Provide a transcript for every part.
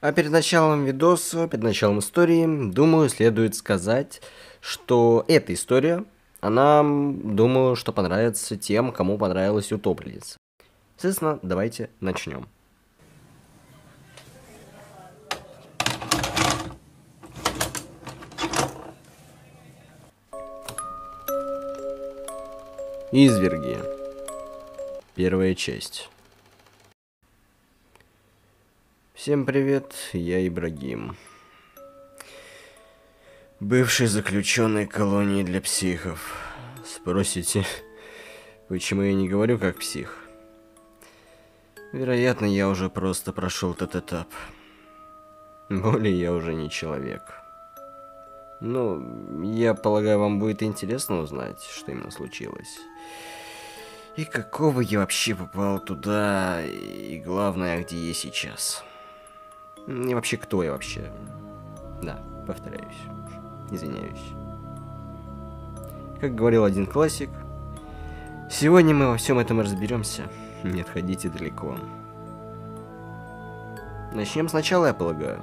А перед началом видоса, перед началом истории, думаю, следует сказать, что эта история, она, думаю, что понравится тем, кому понравилась Утопленница. Соответственно, давайте начнем. Изверги. Первая часть. Всем привет, я Ибрагим. Бывший заключенный колонии для психов. Спросите, почему я не говорю как псих? Вероятно, я уже просто прошел этот этап. Более я уже не человек. Ну, я полагаю, вам будет интересно узнать, что именно случилось. И какого я вообще попал туда, и главное, где я сейчас. И вообще, кто я вообще? Да, повторяюсь. Извиняюсь. Как говорил один классик, сегодня мы во всем этом разберемся. Не отходите далеко. Начнем сначала, я полагаю.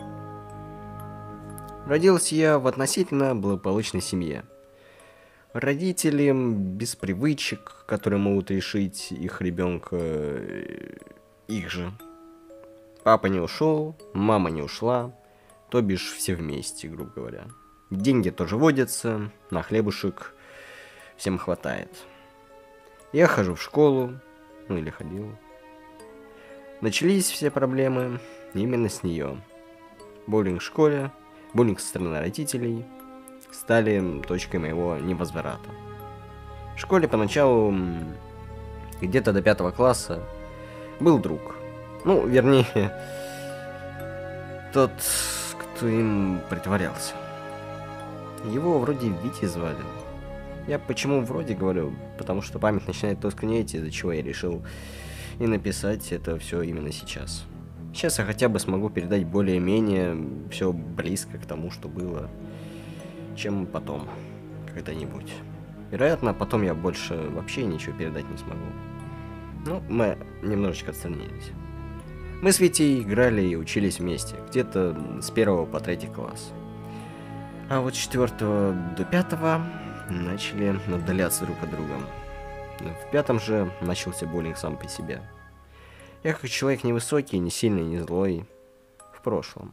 Родился я в относительно благополучной семье. Родители без привычек, которые могут решить их ребенка, их же. Папа не ушел, мама не ушла, то бишь все вместе, грубо говоря. Деньги тоже водятся, на хлебушек всем хватает. Я хожу в школу, ну или ходил. Начались все проблемы именно с нее. Боулинг в школе, боулинг со стороны родителей стали точкой моего невозврата. В школе поначалу, где-то до 5 класса, был друг. Ну, вернее, тот, кто им притворялся. Его вроде Витей звали. Я почему вроде говорю? Потому что память начинает тускнеть, из-за чего я решил и написать это все именно сейчас. Сейчас я хотя бы смогу передать более-менее все близко к тому, что было, чем потом, когда-нибудь. Вероятно, потом я больше вообще ничего передать не смогу. Ну, мы немножечко отстранились. Мы с Витей играли и учились вместе, где-то с 1 по 3 класс. А вот с 4 до 5 начали отдаляться друг от друга. В 5 же начался боулинг сам по себе. Я как человек невысокий, не сильный, не злой, в прошлом.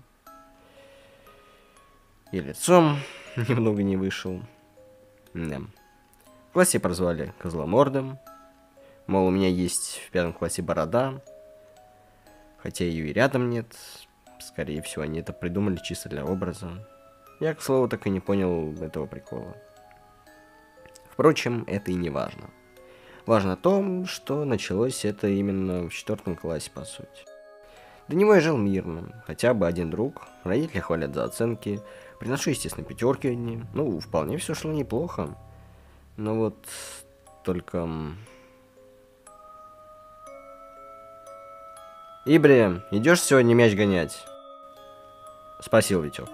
И лицом немного не вышел. Да. В классе прозвали Козломордом. Мол, у меня есть в 5 классе борода. Хотя ее и рядом нет. Скорее всего, они это придумали чисто для образа. Я, к слову, так и не понял этого прикола. Впрочем, это и не важно. Важно то, что началось это именно в 4 классе, по сути. До него я жил мирно. Хотя бы один друг. Родители хвалят за оценки. Приношу, естественно, 5 одни. Ну, вполне все шло неплохо. Но вот только... «Ибри, идешь сегодня мяч гонять?» — спросил Витек.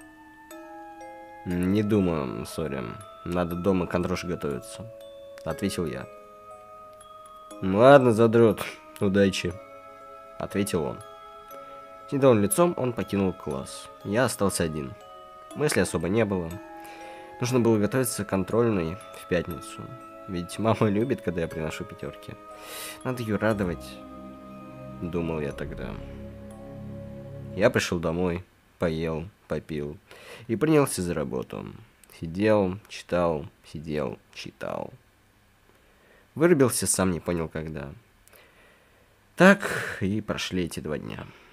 «Не думаю, сори. Надо дома к Андроше готовиться», — ответил я. «Ладно, задрот. Удачи», — ответил он. С недовольным лицом он покинул класс. Я остался один. Мысли особо не было. Нужно было готовиться к контрольной в пятницу. Ведь мама любит, когда я приношу 5. Надо ее радовать, думал я тогда. Я пришел домой, поел, попил и принялся за работу. Сидел, читал, сидел, читал. Вырубился, сам не понял когда. Так и прошли эти 2 дня.